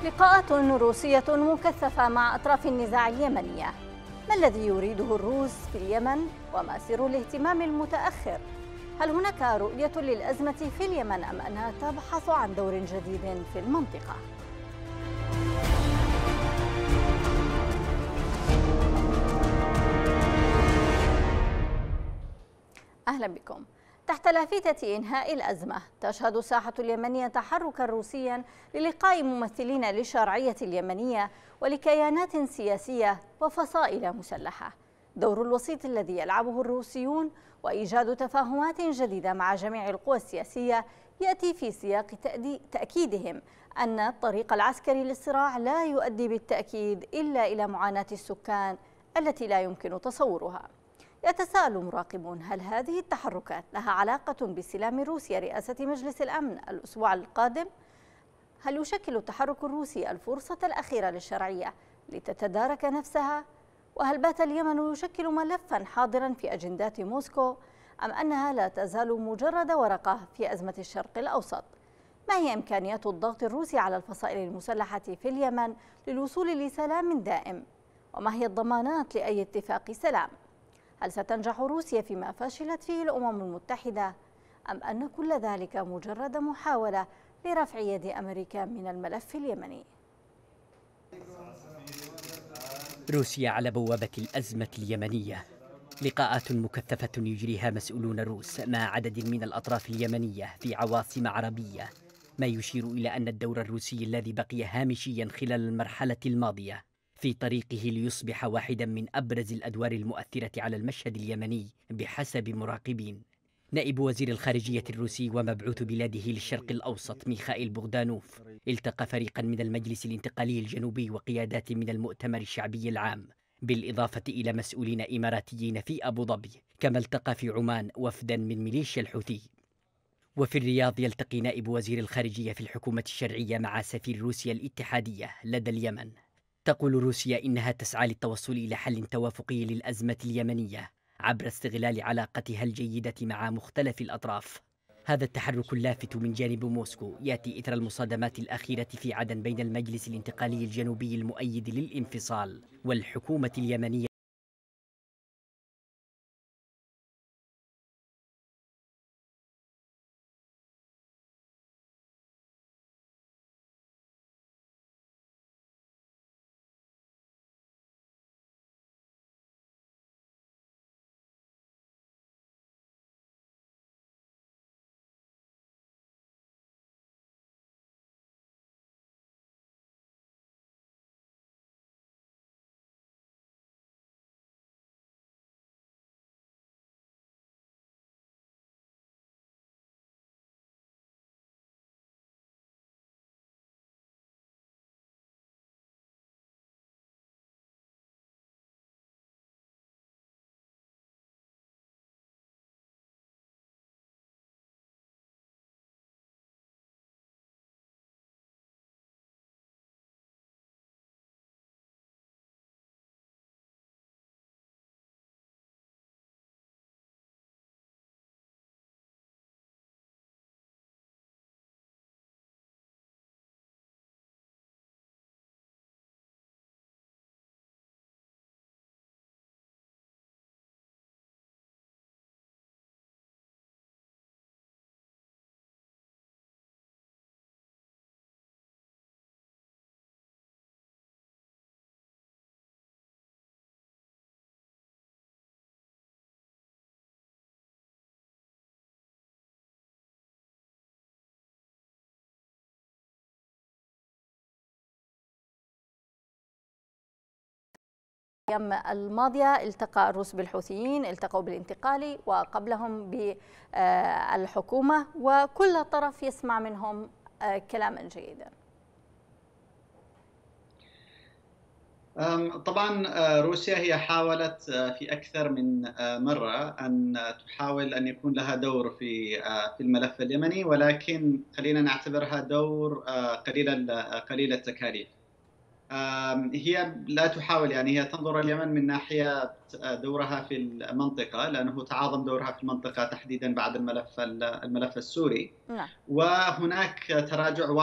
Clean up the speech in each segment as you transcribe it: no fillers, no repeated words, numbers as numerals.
لقاءات روسية مكثفة مع أطراف النزاع اليمنية. ما الذي يريده الروس في اليمن وما سر الاهتمام المتأخر؟ هل هناك رؤية للأزمة في اليمن أم أنها تبحث عن دور جديد في المنطقة؟ أهلا بكم. تحت لافتة إنهاء الأزمة، تشهد الساحة اليمنية تحركا روسيا للقاء ممثلين للشرعية اليمنية ولكيانات سياسية وفصائل مسلحة. دور الوسيط الذي يلعبه الروسيون وإيجاد تفاهمات جديدة مع جميع القوى السياسية يأتي في سياق تأكيدهم أن الطريق العسكري للصراع لا يؤدي بالتأكيد إلا إلى معاناة السكان التي لا يمكن تصورها. يتساءل مراقبون، هل هذه التحركات لها علاقة باستلام روسيا رئاسة مجلس الأمن الأسبوع القادم؟ هل يشكل التحرك الروسي الفرصة الأخيرة للشرعية لتتدارك نفسها؟ وهل بات اليمن يشكل ملفا حاضرا في أجندات موسكو أم أنها لا تزال مجرد ورقة في أزمة الشرق الأوسط؟ ما هي إمكانيات الضغط الروسي على الفصائل المسلحة في اليمن للوصول لسلام دائم؟ وما هي الضمانات لأي اتفاق سلام؟ هل ستنجح روسيا فيما فشلت فيه الأمم المتحدة أم أن كل ذلك مجرد محاولة لرفع يد أمريكا من الملف اليمني؟ روسيا على بوابة الأزمة اليمنية. لقاءات مكثفة يجريها مسؤولون روس مع عدد من الأطراف اليمنية في عواصم عربية، ما يشير إلى أن الدور الروسي الذي بقي هامشيا خلال المرحلة الماضية في طريقه ليصبح واحدا من أبرز الأدوار المؤثرة على المشهد اليمني بحسب مراقبين. نائب وزير الخارجية الروسي ومبعوث بلاده للشرق الأوسط ميخائيل بوغدانوف التقى فريقا من المجلس الانتقالي الجنوبي وقيادات من المؤتمر الشعبي العام، بالإضافة إلى مسؤولين إماراتيين في أبو ظبي، كما التقى في عمان وفدا من ميليشيا الحوثي. وفي الرياض يلتقي نائب وزير الخارجية في الحكومة الشرعية مع سفير روسيا الاتحادية لدى اليمن. تقول روسيا إنها تسعى للتوصل إلى حل توافقي للأزمة اليمنية عبر استغلال علاقتها الجيدة مع مختلف الأطراف. هذا التحرك اللافت من جانب موسكو يأتي إثر المصادمات الأخيرة في عدن بين المجلس الانتقالي الجنوبي المؤيد للانفصال والحكومة اليمنية. الأيام الماضية التقى الروس بالحوثيين، التقوا بالانتقالي وقبلهم بالحكومة، وكل طرف يسمع منهم كلاما جيدا. طبعا روسيا هي حاولت في أكثر من مرة أن تحاول أن يكون لها دور في الملف اليمني، ولكن خلينا نعتبرها دور قليل التكاليف. هي لا تحاول، يعني هي تنظر اليمن من ناحية دورها في المنطقة، لأنه تعاظم دورها في المنطقة تحديدا بعد الملف السوري. نعم. وهناك تراجع واضح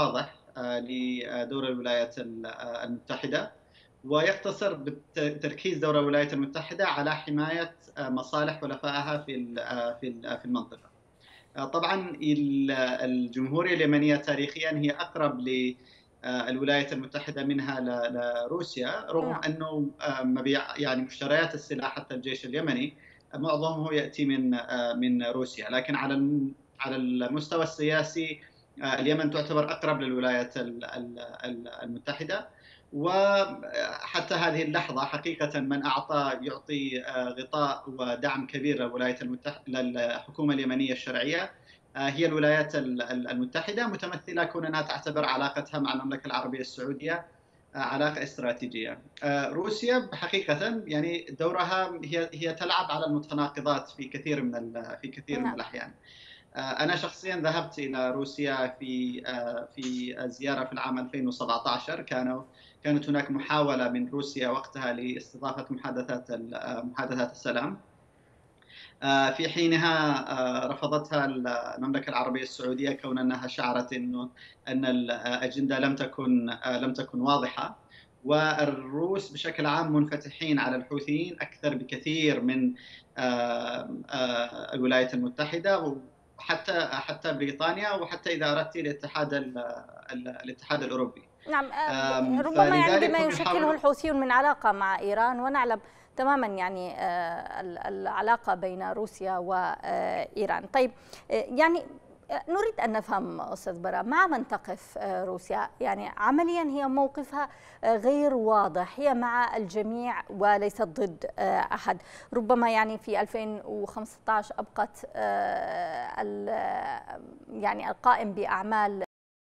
لدور الولايات المتحدة، ويقتصر بتركيز دور الولايات المتحدة على حماية مصالح حلفائها في المنطقة. طبعا الجمهورية اليمنية تاريخيا هي أقرب للولايات المتحدة منها لروسيا، رغم أنه مبيع يعني مشتريات السلاح حتى الجيش اليمني معظمه يأتي من روسيا، لكن على المستوى السياسي اليمن تعتبر أقرب للولايات المتحدة. وحتى هذه اللحظة حقيقة من يعطي غطاء ودعم كبير للولايات المتحدة للحكومة اليمنية الشرعية هي الولايات المتحدة، متمثلة كونها تعتبر علاقتها مع المملكة العربية السعودية علاقة استراتيجية. روسيا حقيقة يعني دورها هي تلعب على المتناقضات في كثير من الأحيان. أنا شخصيا ذهبت إلى روسيا في زيارة في العام 2017. كانت هناك محاولة من روسيا وقتها لاستضافة محادثات السلام، في حينها رفضتها المملكة العربية السعودية كون أنها شعرت أن الأجندة لم تكن واضحة، والروس بشكل عام منفتحين على الحوثيين أكثر بكثير من الولايات المتحدة، حتى بريطانيا، وحتى إذا أردت الاتحاد الأوروبي. نعم، ربما يعني بما يشكله الحوثيون من علاقة مع إيران، ونعلم تماما يعني العلاقة بين روسيا وإيران. طيب، يعني نريد أن نفهم أستاذ براء، مع من تقف روسيا؟ يعني عمليا هي موقفها غير واضح، هي مع الجميع وليست ضد أحد. ربما يعني في 2015 أبقت يعني القائم بأعمال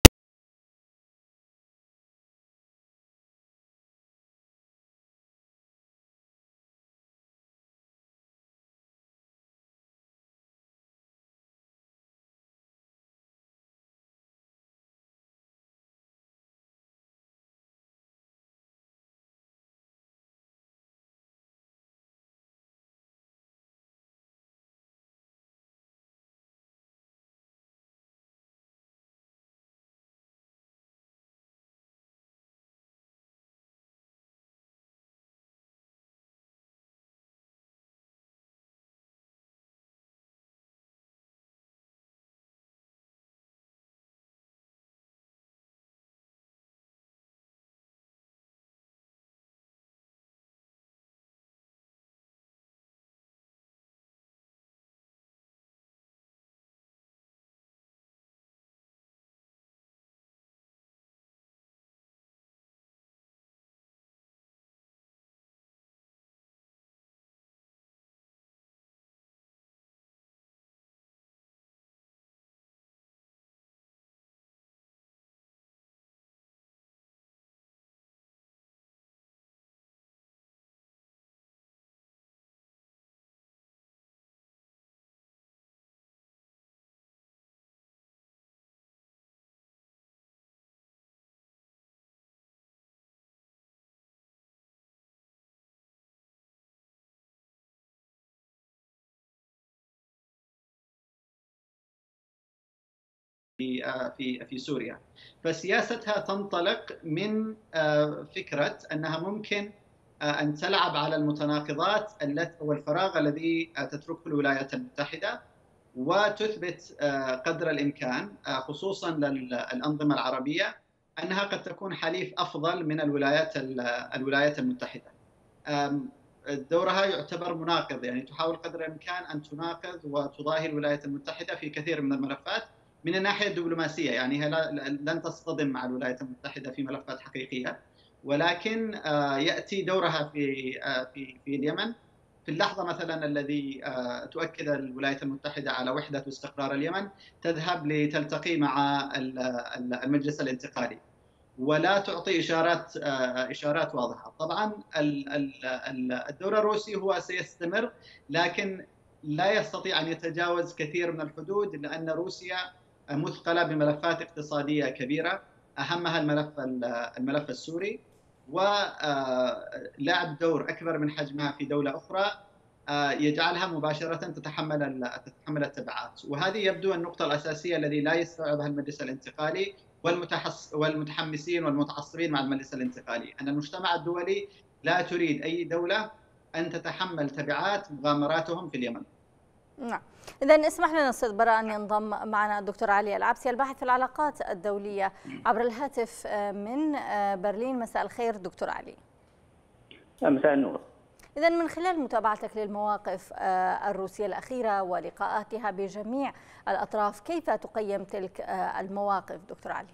في سوريا. فسياستها تنطلق من فكرة أنها ممكن أن تلعب على المتناقضات والفراغ الذي تتركه الولايات المتحدة، وتثبت قدر الإمكان خصوصا للأنظمة العربية أنها قد تكون حليف أفضل من الولايات المتحدة. دورها يعتبر مناقض، يعني تحاول قدر الإمكان أن تناقض وتضاهي الولايات المتحدة في كثير من الملفات من الناحية الدبلوماسية. يعني هي لن تصطدم مع الولايات المتحدة في ملفات حقيقية، ولكن يأتي دورها في اليمن في اللحظة مثلا الذي تؤكد الولايات المتحدة على وحدة واستقرار اليمن، تذهب لتلتقي مع المجلس الانتقالي ولا تعطي إشارات واضحة. طبعا الدور الروسي هو سيستمر، لكن لا يستطيع أن يتجاوز كثير من الحدود، لأن روسيا مثقلة بملفات اقتصادية كبيرة، أهمها الملف السوري، ولعب دور أكبر من حجمها في دولة أخرى يجعلها مباشرة تتحمل التبعات. وهذه يبدو النقطة الأساسية التي لا يستوعبها المجلس الانتقالي، والمتحمسين والمتعصبين مع المجلس الانتقالي، أن المجتمع الدولي لا تريد أي دولة أن تتحمل تبعات مغامراتهم في اليمن. نعم. إذن اسمح لنا أستاذ براء أن ينضم معنا الدكتور علي العبسي الباحث في العلاقات الدولية عبر الهاتف من برلين. مساء الخير دكتور علي. مساء النور. إذن من خلال متابعتك للمواقف الروسية الأخيرة ولقاءاتها بجميع الأطراف، كيف تقيم تلك المواقف دكتور علي؟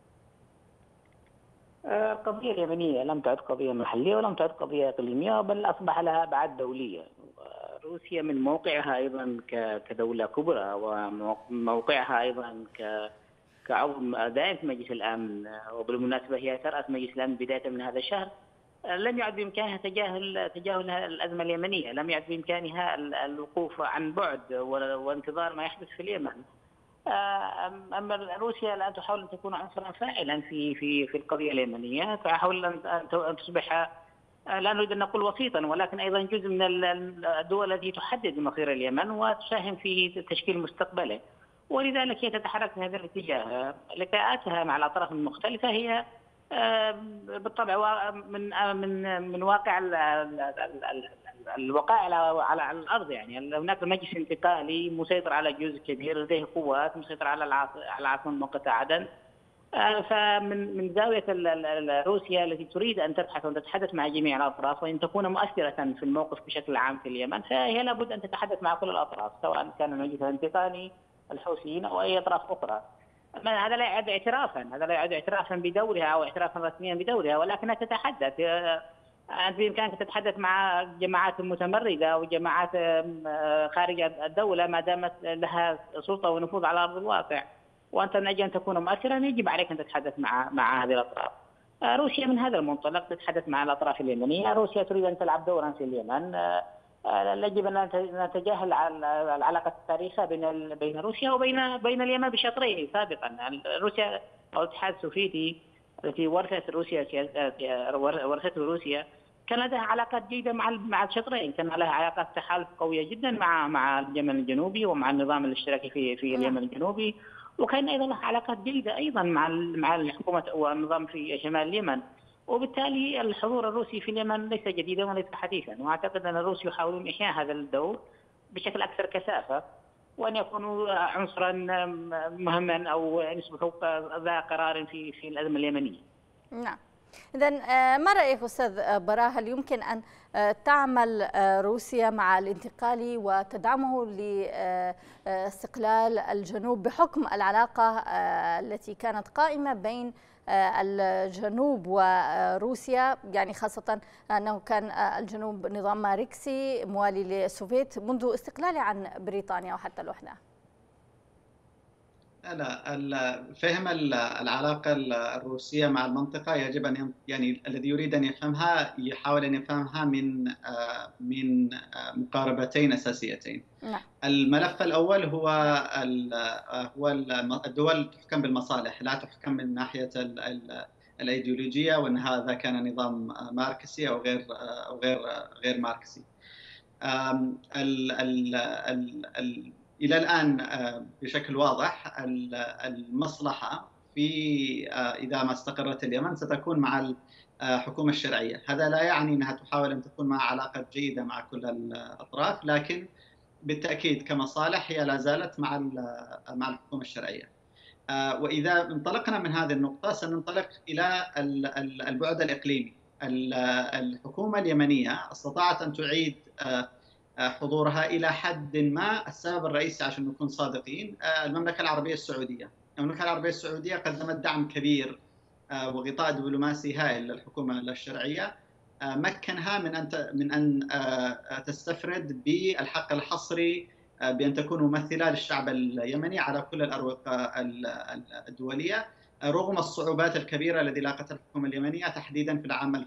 القضية اليمنية لم تعد قضية محلية ولم تعد قضية إقليمية، بل أصبح لها أبعاد دولية. روسيا من موقعها أيضا كدولة كبرى، وموقعها أيضا كعضو دائم في مجلس الأمن، وبالمناسبة هي ترأس مجلس الأمن بداية من هذا الشهر، لم يعد بامكانها تجاهل الازمه اليمنيه، لم يعد بامكانها الوقوف عن بعد وانتظار ما يحدث في اليمن. اما روسيا الان تحاول ان تكون عنصرا فاعلا في القضيه اليمنيه، تحاول ان تصبح، لا نريد ان نقول وسيطا، ولكن ايضا جزء من الدول التي تحدد مصير اليمن وتساهم في تشكيل مستقبله، ولذلك هي تتحرك في هذا الاتجاه. لقاءاتها مع الاطراف المختلفه هي بالطبع من واقع الوقائع على الارض. يعني هناك مجلس انتقالي مسيطر على جزء كبير، لديه قوات مسيطر على العاصمه المؤقته عدن. فمن زاويه روسيا التي تريد ان تبحث وان تتحدث مع جميع الاطراف وان تكون مؤثره في الموقف بشكل عام في اليمن، فهي لابد ان تتحدث مع كل الاطراف، سواء كان المجلس الانتقالي، الحوثيين او اي اطراف اخرى. هذا لا يعد اعترافا بدورها او اعترافا رسميا بدورها، ولكنها تتحدث. انت بامكانك تتحدث مع جماعات متمرده او جماعات خارج الدوله ما دامت لها سلطه ونفوذ على ارض الواقع، وانت من اجل ان تكون مؤثرا يجب عليك ان تتحدث مع هذه الاطراف. روسيا من هذا المنطلق تتحدث مع الاطراف اليمنيه. روسيا تريد ان تلعب دورا في اليمن. يجب ان نتجاهل العلاقه التاريخيه بين روسيا وبين اليمن بشطرين سابقا. روسيا او الاتحاد السوفيتي التي ورثته روسيا كان لديها علاقات جيده مع الشطرين، كان لها علاقات تحالف قويه جدا مع اليمن الجنوبي ومع النظام الاشتراكي في اليمن الجنوبي، وكان ايضا لها علاقات جيده ايضا مع الحكومه والنظام في شمال اليمن. وبالتالي الحضور الروسي في اليمن ليس جديدا وليس حديثا، واعتقد ان الروس يحاولون احياء هذا الدور بشكل اكثر كثافه، وان يكونوا عنصرا مهما او يصبحوا ذا قرار في الازمه اليمنيه. نعم. إذن ما رأيك أستاذ براء، هل يمكن أن تعمل روسيا مع الانتقالي وتدعمه لاستقلال الجنوب بحكم العلاقة التي كانت قائمة بين الجنوب وروسيا، يعني خاصة أنه كان الجنوب نظام ماركسي موالي للسوفيت منذ استقلاله عن بريطانيا وحتى الوحدة؟ لا، فهم العلاقة الروسية مع المنطقة يجب أن يعني الذي يريد أن يفهمها يحاول أن يفهمها من مقاربتين أساسيتين. نعم. الملف الأول هو الدول تحكم بالمصالح، لا تحكم من ناحية الأيديولوجية، وأن هذا كان نظام ماركسي أو غير ماركسي. إلى الآن بشكل واضح المصلحة في إذا ما استقرت اليمن ستكون مع الحكومة الشرعية. هذا لا يعني أنها تحاول أن تكون مع علاقة جيدة مع كل الأطراف، لكن بالتأكيد كمصالح هي لا زالت مع الحكومة الشرعية. وإذا انطلقنا من هذه النقطة سننطلق إلى البعد الإقليمي. الحكومة اليمنية استطاعت أن تعيد حضورها إلى حد ما. السبب الرئيسي عشان نكون صادقين المملكة العربية السعودية. المملكة العربية السعودية قدمت دعم كبير وغطاء دبلوماسي هائل للحكومة الشرعية، مكنها من أن تستفرد بالحق الحصري بأن تكون ممثلة للشعب اليمني على كل الأروقة الدولية، رغم الصعوبات الكبيرة التي لاقتها الحكومة اليمنية تحديدا في العام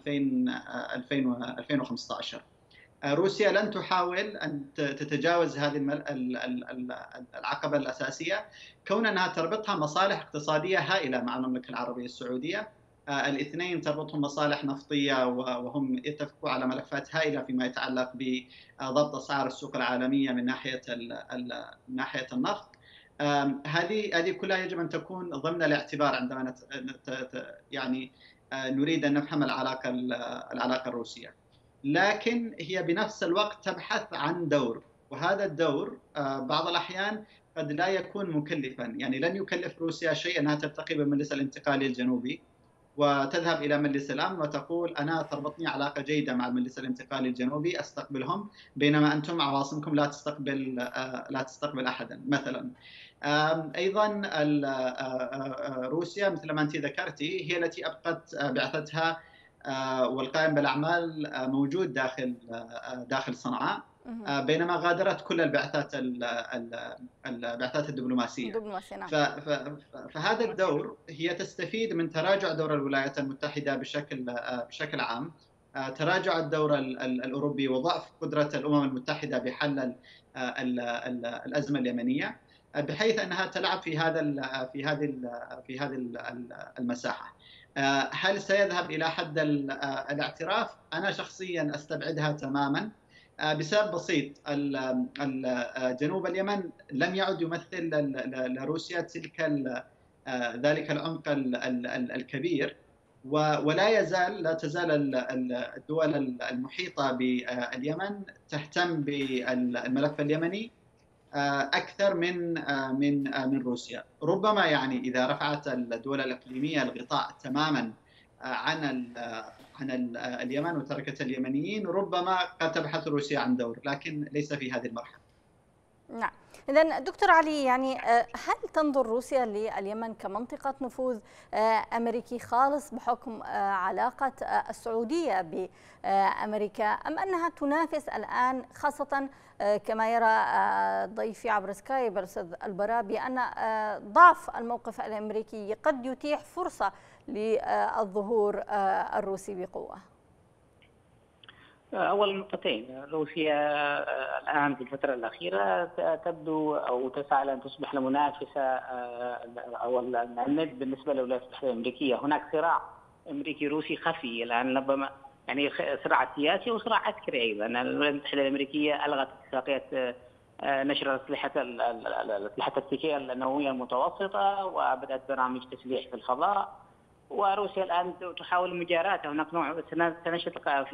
2015. روسيا لن تحاول أن تتجاوز هذه العقبة الأساسية، كون أنها تربطها مصالح اقتصادية هائلة مع المملكة العربية السعودية. الاثنين تربطهم مصالح نفطية، وهم يتفقوا على ملفات هائلة فيما يتعلق بضبط أسعار السوق العالمية من ناحية النفط. هذه كلها يجب أن تكون ضمن الاعتبار عندما يعني نريد أن نفهم العلاقة الروسية. لكن هي بنفس الوقت تبحث عن دور، وهذا الدور بعض الأحيان قد لا يكون مكلفا. يعني لن يكلف روسيا شيء أنها تلتقي بالمجلس الانتقالي الجنوبي وتذهب إلى مجلس الأمن وتقول أنا تربطني علاقة جيدة مع المجلس الانتقالي الجنوبي أستقبلهم، بينما أنتم عواصمكم لا تستقبل أحدا مثلا. أيضا روسيا مثل ما أنت ذكرتي هي التي أبقت بعثتها والقائم بالأعمال موجود داخل صنعاء، بينما غادرت كل البعثات الدبلوماسية. فهذا الدور هي تستفيد من تراجع دور الولايات المتحدة بشكل عام، تراجع الدور الأوروبي وضعف قدرة الأمم المتحدة بحل الأزمة اليمنية، بحيث أنها تلعب في هذه المساحة. هل سيذهب إلى حد الاعتراف؟ أنا شخصيا أستبعدها تماما بسبب بسيط. جنوب اليمن لم يعد يمثل لروسيا ذلك العمق الكبير، لا تزال الدول المحيطة باليمن تهتم بالملف اليمني أكثر من روسيا. ربما يعني إذا رفعت الدول الإقليمية الغطاء تماما عن اليمن وتركت اليمنيين، ربما قد تبحث روسيا عن دور، لكن ليس في هذه المرحلة. نعم. إذن دكتور علي، يعني هل تنظر روسيا لليمن كمنطقة نفوذ أمريكي خالص بحكم علاقة السعودية بأمريكا، أم أنها تنافس الآن، خاصة كما يرى ضيفي عبر سكايب الأستاذ البراء بأن ضعف الموقف الأمريكي قد يتيح فرصة للظهور الروسي بقوة؟ أول نقطتين، روسيا الآن في الفترة الأخيرة تبدو أو تسعى لأن تصبح المنافسة أو الند بالنسبة للولايات المتحدة الأمريكية. هناك صراع أمريكي روسي خفي الآن، ربما يعني صراع سياسي وصراع عسكري أيضا. الولايات المتحدة الأمريكية ألغت اتفاقية نشر الأسلحة التكتيكية النووية المتوسطة، وبدأت برامج تسليح في الفضاء، وروسيا الآن تحاول مجاراته. هناك نوع سنشط في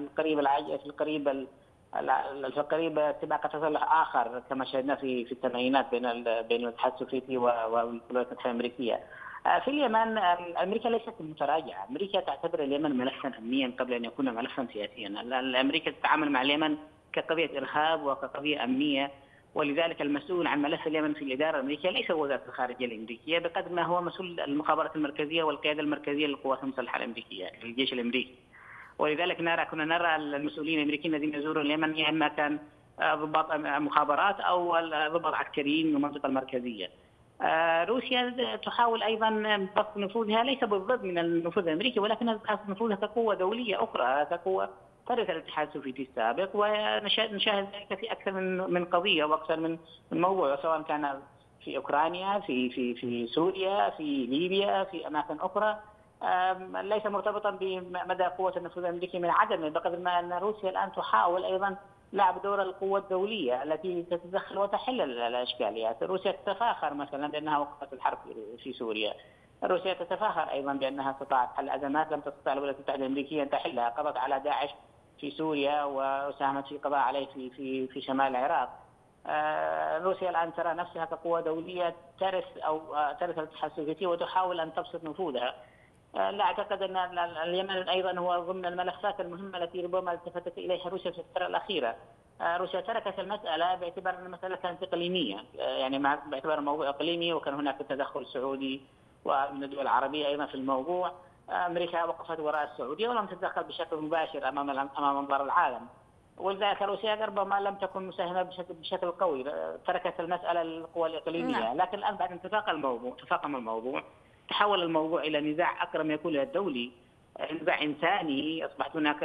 القريب سباق تسلح آخر كما شاهدنا في الثمانينات بين الاتحاد السوفيتي والولايات المتحدة الأمريكية. في اليمن أمريكا ليست متراجعة، أمريكا تعتبر اليمن ملفا أمنيا قبل أن يكون ملفا سياسيا. أمريكا تتعامل مع اليمن كقضية إرهاب وكقضية أمنية، ولذلك المسؤول عن ملف اليمن في الإدارة الأمريكية ليس وزارة الخارجية الأمريكية بقدر ما هو مسؤول المخابرات المركزية والقيادة المركزية للقوات المسلحة الأمريكية، الجيش الأمريكي. ولذلك كنا نرى المسؤولين الأمريكيين الذين يزوروا اليمن يا إما كان ضباط مخابرات أو ضباط عسكريين من المنطقة المركزية. روسيا تحاول أيضا بسط نفوذها ليس بالضبط من النفوذ الأمريكي، ولكنها تحاول نفوذها كقوة دولية أخرى، كقوة ترث الاتحاد السوفيتي السابق، ونشاهد ذلك في أكثر من قضية وأكثر من موضوع، سواء كان في أوكرانيا، في سوريا، في ليبيا، في أماكن أخرى. ليس مرتبطا بمدى قوة النفوذ الأمريكي من عدمه، بقدر ما أن روسيا الآن تحاول أيضا لعب دور القوة الدولية التي تتدخل وتحل الإشكاليات. روسيا تتفاخر مثلا بأنها وقفت الحرب في سوريا، روسيا تتفاخر أيضا بأنها استطاعت حل أزمات لم تستطع الولايات المتحدة الأمريكية أن تحلها، قضت على داعش في سوريا وساهمت في القضاء عليه في شمال العراق. روسيا الآن ترى نفسها كقوة دولية ترث الاتحاد السوفيتي وتحاول أن تبسط نفوذها. لا أعتقد أن اليمن أيضا هو ضمن الملفات المهمة التي ربما التفتت إليها روسيا في الفترة الأخيرة. روسيا تركت المسألة باعتبار أن المسألة كانت إقليمية، يعني باعتبار الموضوع إقليمي، وكان هناك تدخل سعودي ومن الدول العربية أيضا في الموضوع. أمريكا وقفت وراء السعودية ولم تتدخل بشكل مباشر أمام أنظار العالم، ولذلك روسيا ربما لم تكن مساهمة بشكل قوي، تركت المسألة للقوى الإقليمية. لكن الآن بعد تفاقم الموضوع، تحول الموضوع إلى نزاع أقرب ما يكون إلى الدولي، نزاع إنساني. أصبحت هناك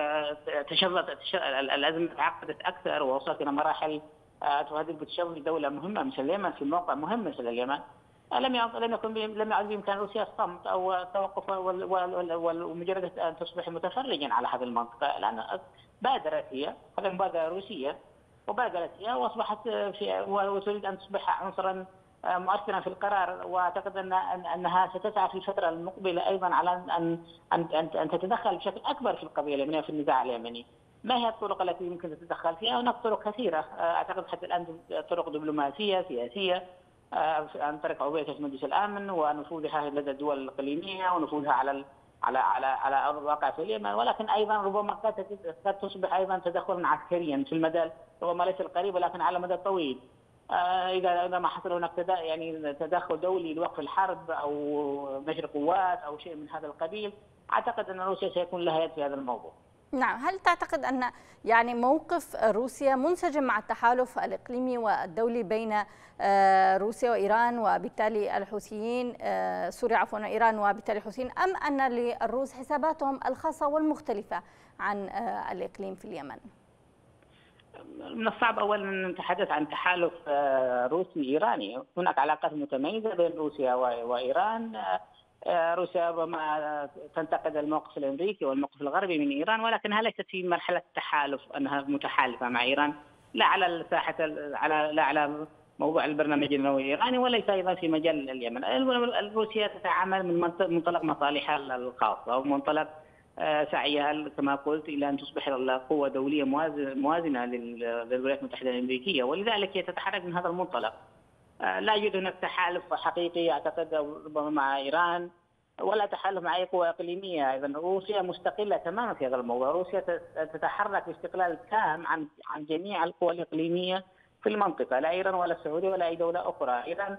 الأزمة تعقدت أكثر ووصلت إلى مراحل تهدد بتشظي دولة مهمة مثل اليمن في موقع مهم مثل اليمن. لم يعد بإمكان روسيا الصمت أو التوقف ومجرد أن تصبح متفرجا على هذه المنطقة، لأن بادرت هي، هذه مبادرة روسية، وبادرت هي وأصبحت وتريد أن تصبح عنصرا مؤثرا في القرار، واعتقد انها ستسعى في الفتره المقبله ايضا على ان تتدخل بشكل اكبر في القضيه اليمنيه وفي النزاع اليمني. ما هي الطرق التي يمكن تتدخل فيها؟ هناك طرق كثيره، اعتقد حتى الان طرق دبلوماسيه سياسيه، عن طريق عضويه مجلس الامن ونفوذها لدى الدول الاقليميه ونفوذها على ارض الواقع في اليمن، ولكن ايضا ربما قد تصبح ايضا تدخلا عسكريا في المدى ربما ليس القريب ولكن على المدى الطويل. اذا ما حصل هناك يعني تدخل دولي لوقف الحرب او نشر قوات او شيء من هذا القبيل، اعتقد ان روسيا سيكون لها يد في هذا الموضوع. نعم، هل تعتقد أن يعني موقف روسيا منسجم مع التحالف الإقليمي والدولي بين روسيا وإيران وبالتالي الحوثيين، سوريا عفوا وإيران وبالتالي الحوثيين، أم أن للروس حساباتهم الخاصة والمختلفة عن الإقليم في اليمن؟ من الصعب اولا ان نتحدث عن تحالف روسي ايراني، هناك علاقات متميزه بين روسيا وايران. روسيا ربما تنتقد الموقف الامريكي والموقف الغربي من ايران، ولكنها ليست في مرحله تحالف انها متحالفه مع ايران، لا على الساحه لا على موضوع البرنامج النووي الايراني، وليس ايضا في مجال اليمن. روسيا تتعامل من منطلق مصالحها الخاصه ومنطلق سعيها كما قلت الى ان تصبح قوه دوليه موازنه للولايات المتحده الامريكيه، ولذلك هي تتحرك من هذا المنطلق. لا يوجد هناك تحالف حقيقي اعتقد ربما مع ايران، ولا تحالف مع اي قوى اقليميه. اذا روسيا مستقله تماما في هذا الموضوع، روسيا تتحرك باستقلال تام عن جميع القوى الاقليميه في المنطقه، لا ايران ولا السعوديه ولا اي دوله اخرى. ايران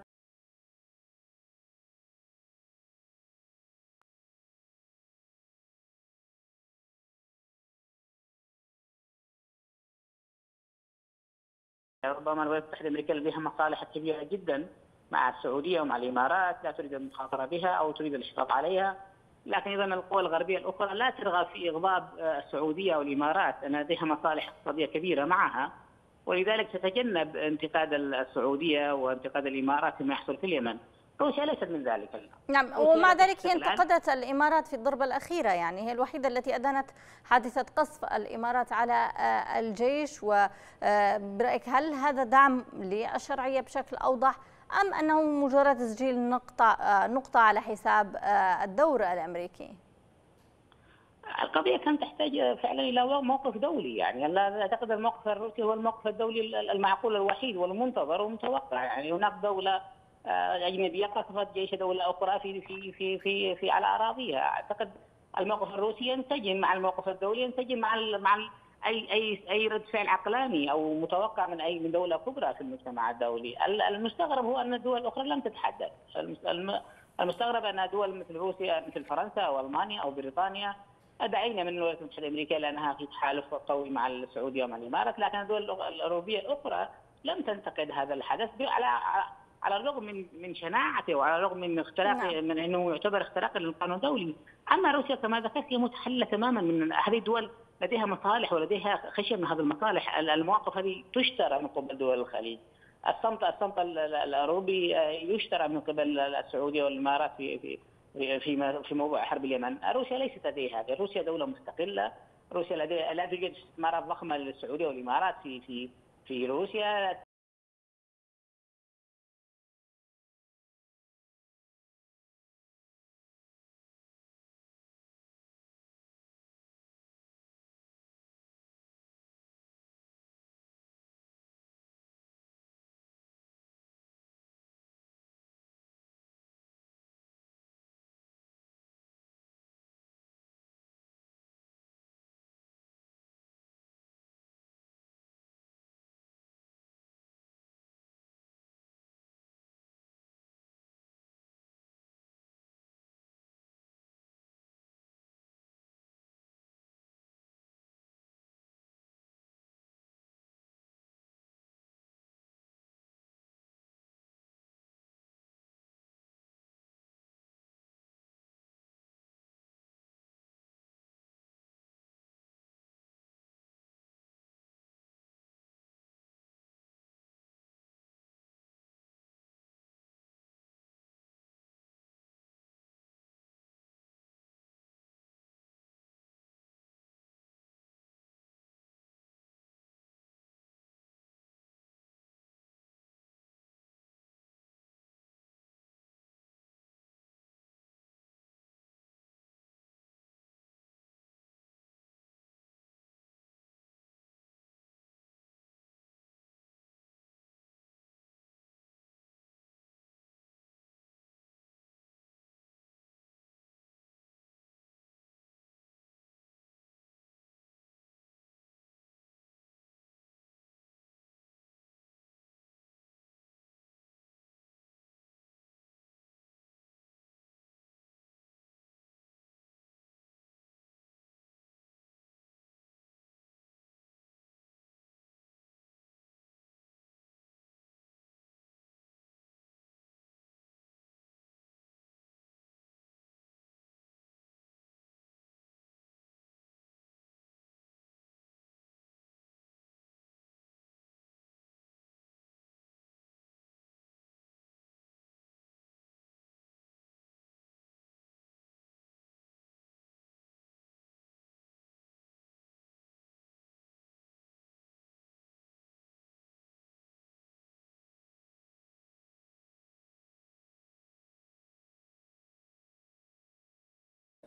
ربما الولايات المتحده الامريكيه لديها مصالح كبيره جدا مع السعوديه ومع الامارات، لا تريد المخاطره بها او تريد الاشفاق عليها، لكن ايضا القوى الغربيه الاخرى لا ترغب في اغضاب السعوديه والامارات، ان لديها مصالح اقتصاديه كبيره معها، ولذلك تتجنب انتقاد السعوديه وانتقاد الامارات فيما يحصل في اليمن. روسيا ليست من ذلك. نعم، ومع ذلك هي انتقدت الإمارات في الضربة الأخيرة، يعني هي الوحيدة التي أدانت حادثة قصف الإمارات على الجيش. وبرأيك هل هذا دعم للشرعية بشكل أوضح، أم أنه مجرد تسجيل نقطة على حساب الدور الأمريكي؟ القضية كانت تحتاج فعلا إلى موقف دولي، يعني لا أعتقد الموقف الروسي هو الموقف الدولي المعقول الوحيد والمنتظر والمتوقع. يعني هناك دولة أجنبية قصفت جيش دولة أخرى في على أراضيها. أعتقد الموقف الروسي ينسجم مع الموقف الدولي، ينسجم مع أي رد فعل عقلاني أو متوقع من دولة كبرى في المجتمع الدولي. المستغرب هو أن الدول الأخرى لم تتحدث. المستغرب أن دول مثل روسيا مثل فرنسا أو ألمانيا أو بريطانيا دعينا من الولايات المتحدة الأمريكية لأنها في تحالف قوي مع السعودية ومع الإمارات، لكن الدول الأوروبية الأخرى لم تنتقد هذا الحدث على الرغم من شناعته وعلى الرغم من اختراق من انه يعتبر اختراقا للقانون الدولي. اما روسيا كما ذكرت هي متحلله تماما من هذه الدول، لديها مصالح ولديها خشيه من هذه المصالح. المواقف هذه تشترى من قبل دول الخليج، الصمت الاوروبي يشترى من قبل السعوديه والامارات في موضوع حرب اليمن. روسيا ليست لديها هذا، روسيا دوله مستقله، روسيا لا توجد استثمارات ضخمه للسعوديه والامارات في روسيا.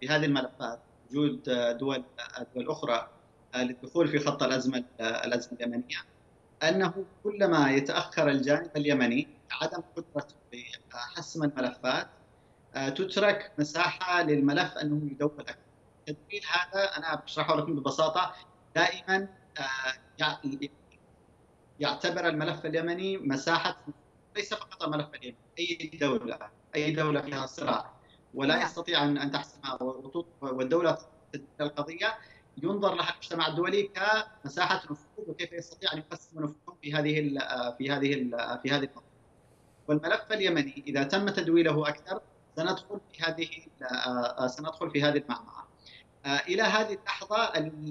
في هذه الملفات وجود دول أخرى للدخول في خط الأزمة اليمنية، أنه كلما يتأخر الجانب اليمني عدم قدرته بحسم الملفات تترك مساحة للملف أنه يدور أكثر. التدويل هذا أنا بشرحه لكم ببساطة، دائما يعتبر الملف اليمني مساحة، ليس فقط الملف اليمني، أي دولة فيها صراع ولا يستطيع أن تحسمها والدولة تدير القضية، ينظر لها المجتمع الدولي كمساحة نفوذ وكيف يستطيع أن يقسم نفوذه في هذه القضية. والملف اليمني إذا تم تدويله أكثر سندخل في هذه المعمعة. إلى هذه اللحظة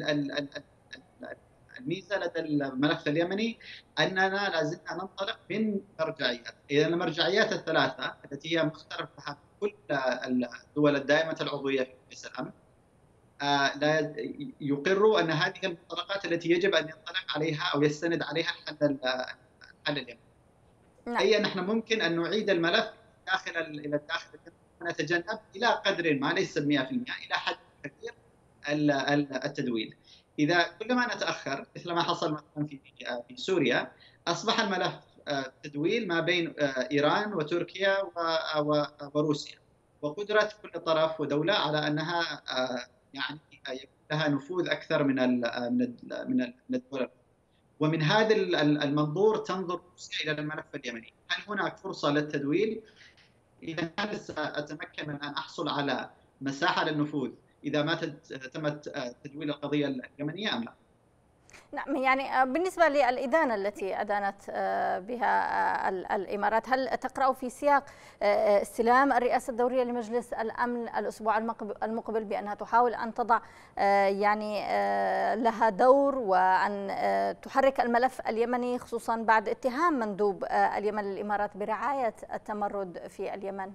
الميزة لدى الملف اليمني أننا لازلنا ننطلق من مرجعيات. إذا المرجعيات الثلاثة التي هي مختلفة كل الدول الدائمة العضوية في مجلس الأمن لا يقروا أن هذه المنطلقات التي يجب أن ينطلق عليها أو يستند عليها الحل اليمني. أي نحن ممكن أن نعيد الملف إلى الداخل ونتجنب إلى قدر ما ليس 100% إلى حد كبير التدويل. إذا كلما نتأخر مثل ما حصل مثلا في سوريا، أصبح الملف تدويل ما بين إيران وتركيا وروسيا، وقدرة كل طرف ودولة على أنها يعني يكون لها نفوذ أكثر من الدول. ومن هذا المنظور تنظر روسيا إلى الملف اليمني، هل هناك فرصة للتدويل؟ إذا هل سأتمكن من أن أحصل على مساحة للنفوذ إذا ما تم تدويل القضية اليمنية أم لا؟ نعم، يعني بالنسبة للإدانة التي أدانت بها الإمارات، هل تقرأ في سياق استلام الرئاسة الدورية لمجلس الأمن الأسبوع المقبل بأنها تحاول أن تضع يعني لها دور وأن تحرك الملف اليمني، خصوصا بعد اتهام مندوب اليمن للإمارات برعاية التمرد في اليمن؟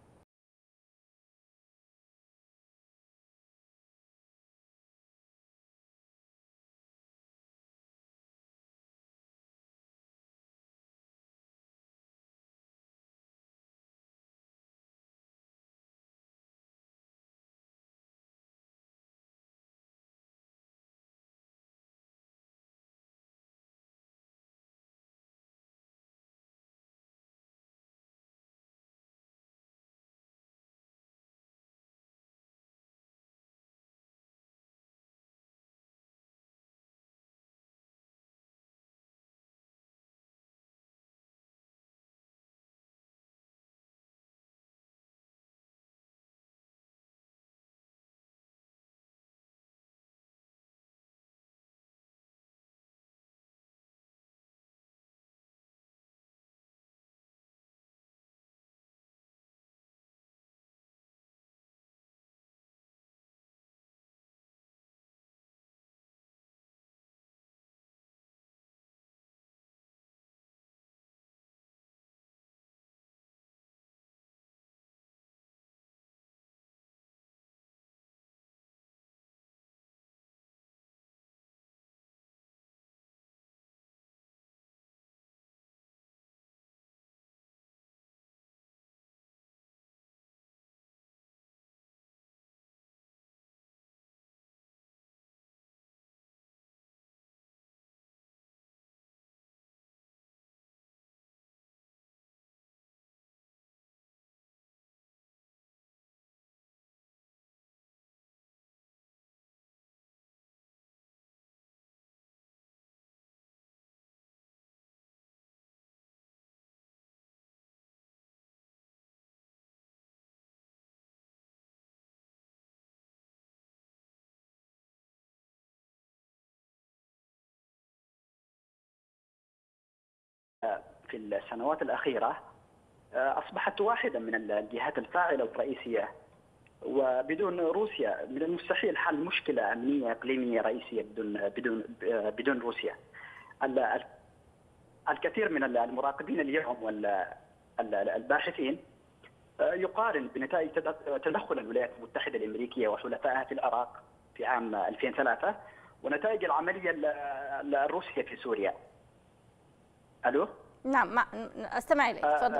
في السنوات الأخيرة أصبحت واحدة من الجهات الفاعلة الرئيسية، وبدون روسيا من المستحيل حل مشكلة أمنية إقليمية رئيسية بدون روسيا. الكثير من المراقبين اليوم والباحثين يقارن بنتائج تدخل الولايات المتحدة الأمريكية وحلفائها في العراق في عام 2003 ونتائج العملية الروسية في سوريا. ألو؟ نعم، استمع إليك، تفضل.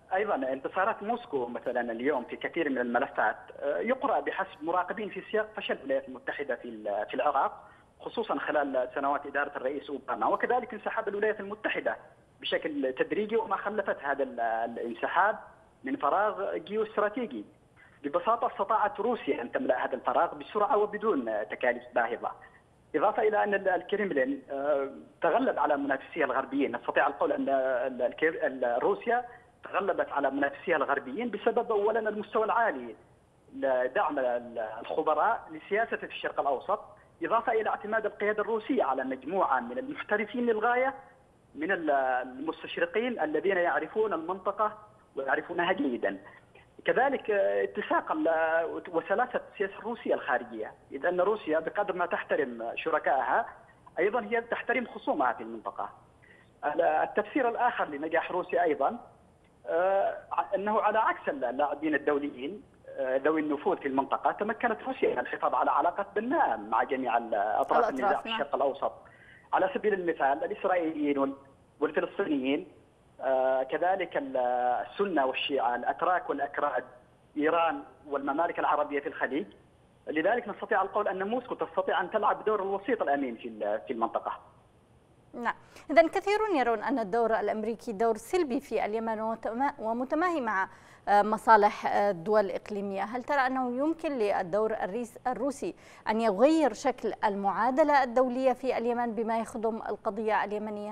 ايضا انتصارات موسكو مثلا اليوم في كثير من الملفات يقرأ بحسب مراقبين في سياق فشل الولايات المتحدة في العراق، خصوصا خلال سنوات إدارة الرئيس أوباما، وكذلك انسحاب الولايات المتحدة بشكل تدريجي، وما خلفت هذا الانسحاب من فراغ جيوستراتيجي. ببساطة استطاعت روسيا أن تملأ هذا الفراغ بسرعة وبدون تكاليف باهظة. إضافة إلى أن الكرملين تغلب على منافسيها الغربيين، نستطيع القول أن روسيا تغلبت على منافسيها الغربيين بسبب أولا المستوى العالي لدعم الخبراء لسياسة في الشرق الأوسط، إضافة إلى اعتماد القيادة الروسية على مجموعة من المحترفين للغاية من المستشرقين الذين يعرفون المنطقة ويعرفونها جيدا. كذلك اتساق وسلاسة السياسة الروسية الخارجية، إذ أن روسيا بقدر ما تحترم شركائها أيضا هي تحترم خصومها في المنطقة. التفسير الآخر لنجاح روسيا أيضا أنه على عكس اللاعبين الدوليين ذوي النفوذ في المنطقة، تمكنت روسيا من الحفاظ على علاقات بناءة مع جميع أطراف النزاع في الشرق الأوسط. على سبيل المثال الإسرائيليين والفلسطينيين، كذلك السنة والشيعة، الأتراك والأكراد، إيران والممالك العربية في الخليج. لذلك نستطيع القول أن موسكو تستطيع أن تلعب دور الوسيط الأمين في المنطقة. نعم، إذن كثيرون يرون أن الدور الأمريكي دور سلبي في اليمن ومتماهي مع مصالح الدول الإقليمية. هل ترى أنه يمكن للدور الروسي أن يغير شكل المعادلة الدولية في اليمن بما يخدم القضية اليمنية؟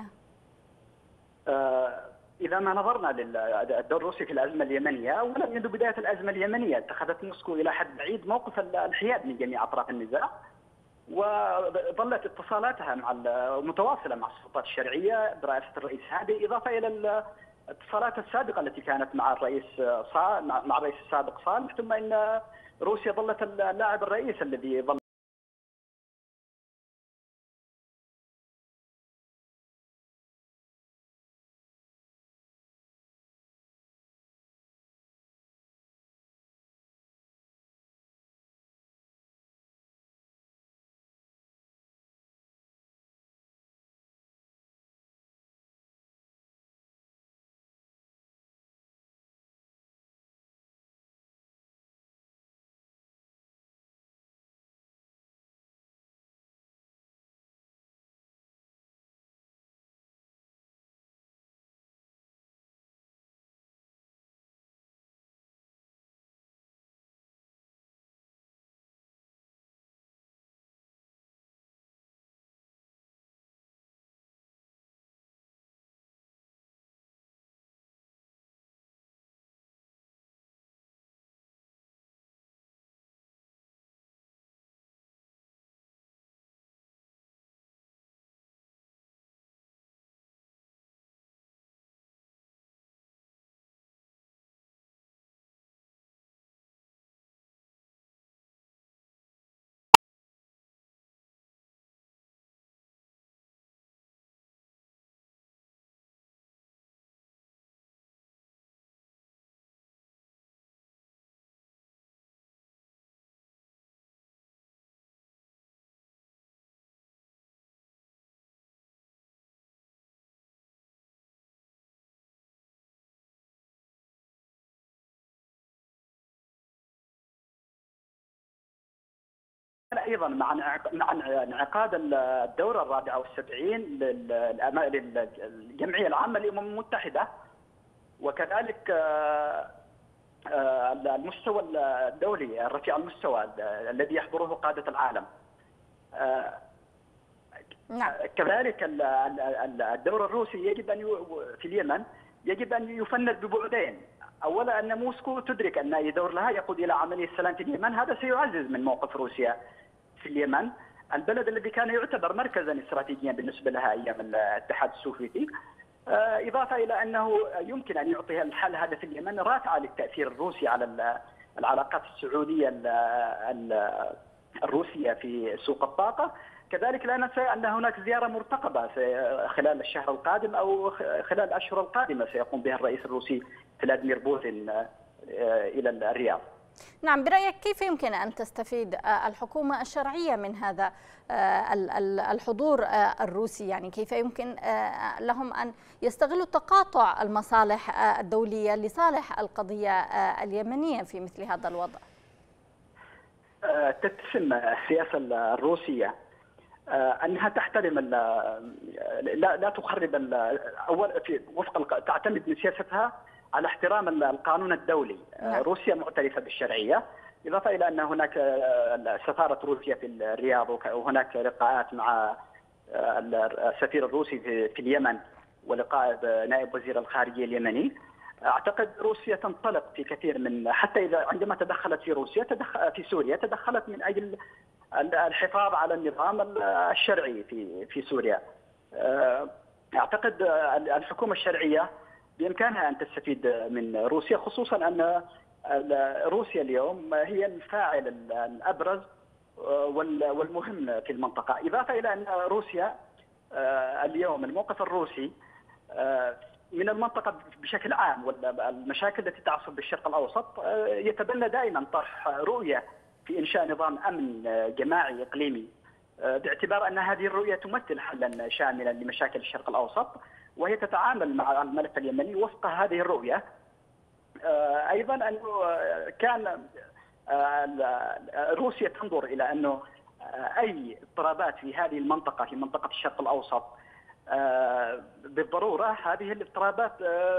إذا ما نظرنا للدور الروسي في الأزمة اليمنية، أولا منذ بداية الأزمة اليمنية اتخذت موسكو إلى حد بعيد موقف الحياد من جميع أطراف النزاع، وظلت اتصالاتها متواصلة مع السلطات الشرعية برئاسة الرئيس هادي، إضافة إلى الاتصالات السابقة التي كانت مع الرئيس السابق صالح، ثم إن روسيا ظلت اللاعب الرئيس الذي ظل أيضا مع انعقاد الدورة 74 للجمعية العامة للأمم المتحدة، وكذلك المستوى الدولي الرفيع المستوى الذي يحضره قادة العالم. كذلك الدور الروسي يجب أن في اليمن يجب أن يفند ببعدين. أولا أن موسكو تدرك أن أي دور لها يقود إلى عملية السلام في اليمن، هذا سيعزز من موقف روسيا في اليمن، البلد الذي كان يعتبر مركزا استراتيجيا بالنسبة لها أيام الاتحاد السوفيتي. إضافة إلى أنه يمكن أن يعطي الحل هذا في اليمن رافعة للتأثير الروسي على العلاقات السعودية الروسية في سوق الطاقة. كذلك لا ننسى أن هناك زيارة مرتقبة خلال الشهر القادم أو خلال الأشهر القادمة سيقوم بها الرئيس الروسي فلاديمير بوتين إلى الرياض. نعم، برأيك كيف يمكن أن تستفيد الحكومة الشرعية من هذا الحضور الروسي؟ يعني كيف يمكن لهم أن يستغلوا تقاطع المصالح الدولية لصالح القضية اليمنية في مثل هذا الوضع؟ تتسم السياسة الروسية أنها تحترم لا تخرب أول وفق تعتمد من سياستها على احترام القانون الدولي. روسيا معترفة بالشرعية، إضافة إلى أن هناك سفارة روسيا في الرياض، وهناك لقاءات مع السفير الروسي في اليمن ولقاء نائب وزير الخارجية اليمني. أعتقد روسيا تنطلق في كثير من، حتى إذا عندما تدخلت في سوريا تدخلت من أجل الحفاظ على النظام الشرعي في سوريا. أعتقد الحكومة الشرعية بإمكانها أن تستفيد من روسيا، خصوصا أن روسيا اليوم هي الفاعل الأبرز والمهم في المنطقة، إضافة إلى أن روسيا اليوم الموقف الروسي من المنطقة بشكل عام والمشاكل التي تعصف بالشرق الأوسط يتبنى دائما طرح رؤية في إنشاء نظام أمن جماعي إقليمي، باعتبار أن هذه الرؤية تمثل حلا شاملا لمشاكل الشرق الأوسط، وهي تتعامل مع الملف اليمني وفق هذه الرؤية. أيضا أنه كان روسيا تنظر إلى أنه أي اضطرابات في هذه المنطقة، في منطقة الشرق الأوسط، بالضرورة هذه الاضطرابات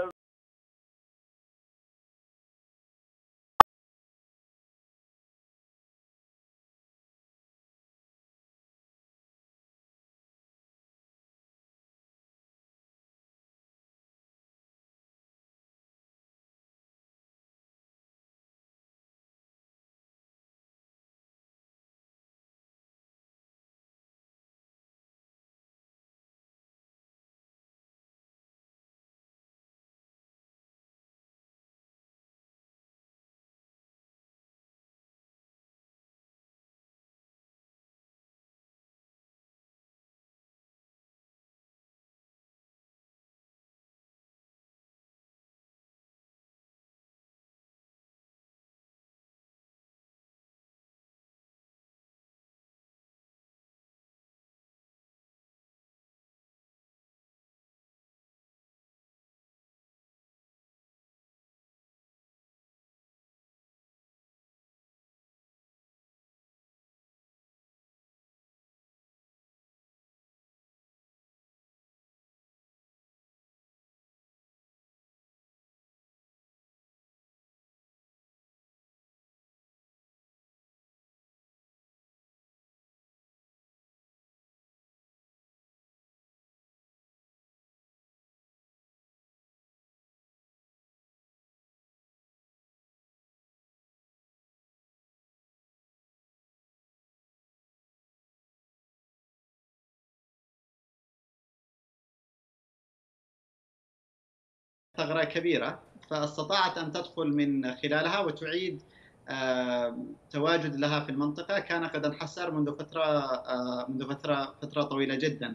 ثغرة كبيرة، فاستطاعت أن تدخل من خلالها وتعيد تواجد لها في المنطقة كان قد انحسر منذ فترة طويلة جدا.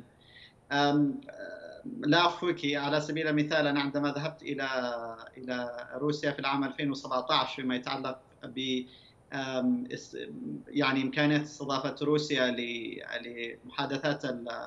لا أخفيك، على سبيل المثال أنا عندما ذهبت إلى روسيا في العام 2017 فيما يتعلق ب يعني إمكانية استضافة روسيا لمحادثات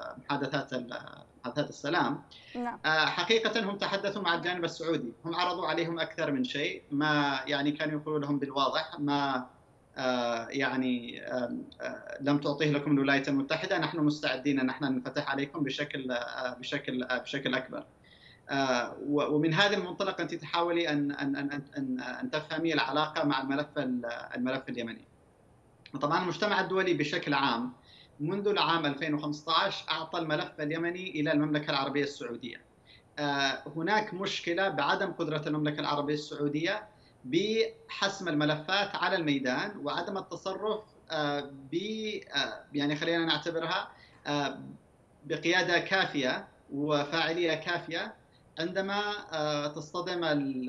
السلام، حقيقة هم تحدثوا مع الجانب السعودي، هم عرضوا عليهم أكثر من شيء، ما يعني كانوا يقولوا لهم بالواضح ما يعني لم تعطيه لكم الولايات المتحدة، نحن مستعدين أن نحن ننفتح عليكم بشكل أكبر. ومن هذا المنطلق أنت تحاولي أن تفهمي العلاقة مع الملف اليمني. طبعا المجتمع الدولي بشكل عام منذ العام 2015 أعطى الملف اليمني إلى المملكة العربية السعودية. هناك مشكلة بعدم قدرة المملكة العربية السعودية بحسم الملفات على الميدان وعدم التصرف يعني خلينا نعتبرها بقيادة كافية وفاعلية كافية عندما تصطدم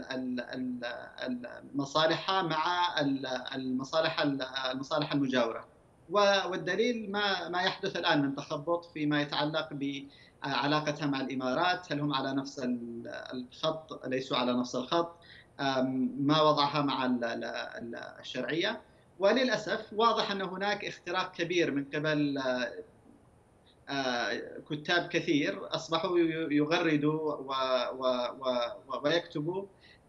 المصالح مع المصالح المجاورة. والدليل ما يحدث الآن من تخبط فيما يتعلق بعلاقتها مع الإمارات، هل هم على نفس الخط؟ ليسوا على نفس الخط. ما وضعها مع الشرعية. وللأسف واضح أن هناك اختراق كبير من قبل كتاب كثير أصبحوا يغردوا ويكتبوا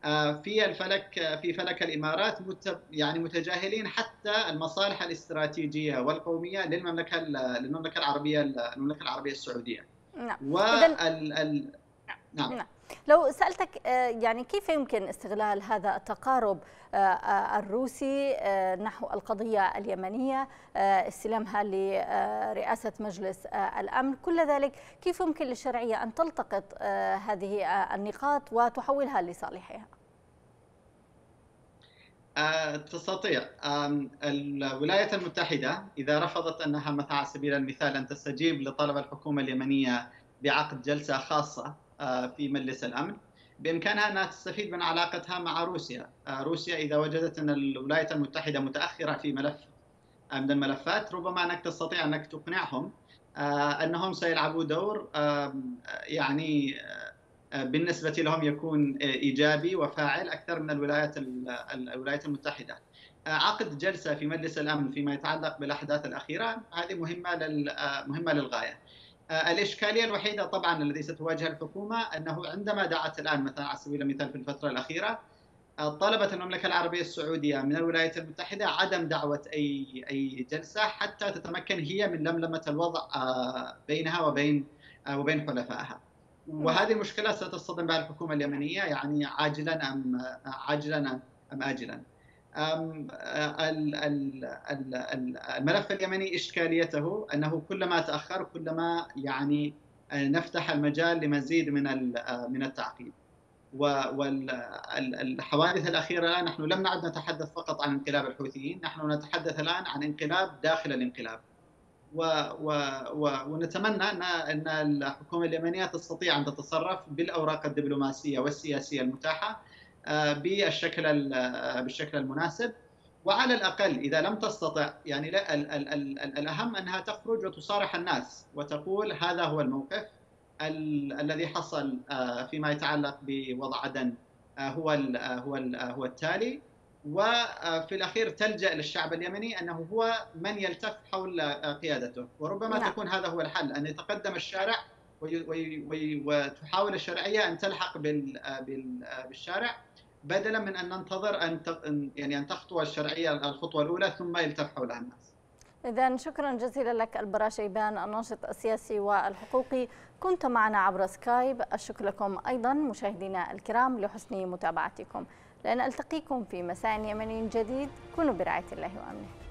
في فلك الإمارات، يعني متجاهلين حتى المصالح الاستراتيجية والقومية للمملكة العربية السعودية. نعم. نعم. لو سألتك يعني كيف يمكن استغلال هذا التقارب الروسي نحو القضية اليمنية، استلامها لرئاسة مجلس الأمن، كل ذلك كيف يمكن للشرعية أن تلتقط هذه النقاط وتحولها لصالحها؟ تستطيع. الولايات المتحدة إذا رفضت أنها مثلا على سبيل المثال أن تستجيب لطلب الحكومة اليمنية بعقد جلسة خاصة في مجلس الأمن، بإمكانها أنها تستفيد من علاقتها مع روسيا. روسيا إذا وجدت أن الولايات المتحدة متأخرة في ملف من الملفات، ربما أنك تستطيع أنك تقنعهم أنهم سيلعبوا دور يعني بالنسبة لهم يكون إيجابي وفاعل أكثر من الولايات المتحدة. عقد جلسة في مجلس الأمن فيما يتعلق بالأحداث الأخيرة هذه مهمة للغاية. الإشكالية الوحيدة طبعا التي ستواجه الحكومة أنه عندما دعت الآن مثلا على سبيل المثال في الفترة الأخيرة طلبت المملكة العربية السعودية من الولايات المتحدة عدم دعوة أي جلسة حتى تتمكن هي من لملمة الوضع بينها وبين حلفائها. وهذه المشكلة ستصطدم بها الحكومة اليمنية، يعني عاجلا أم آجلا. الملف اليمني إشكاليته أنه كلما تأخر كلما يعني نفتح المجال لمزيد من التعقيد. والحوادث الأخيرة الآن نحن لم نعد نتحدث فقط عن انقلاب الحوثيين، نحن نتحدث الآن عن انقلاب داخل الانقلاب. ونتمنى أن الحكومة اليمنية تستطيع أن تتصرف بالأوراق الدبلوماسية والسياسية المتاحة بالشكل المناسب. وعلى الأقل إذا لم تستطع، يعني الأهم أنها تخرج وتصارح الناس وتقول هذا هو الموقف الذي حصل فيما يتعلق بوضع عدن هو التالي. وفي الأخير تلجأ للشعب اليمني أنه هو من يلتف حول قيادته، وربما تكون هذا هو الحل، أن يتقدم الشارع وتحاول الشرعية أن تلحق بالشارع بدلا من أن ننتظر أن تخطو الشرعية الخطوة الأولى ثم يلتف حولها الناس. إذن شكرا جزيلا لك البرا شيبان، الناشط السياسي والحقوقي، كنت معنا عبر سكايب. الشكر لكم أيضا مشاهدينا الكرام لحسن متابعتكم. لأن ألتقيكم في مساء يمني جديد، كونوا برعاية الله وأمنه.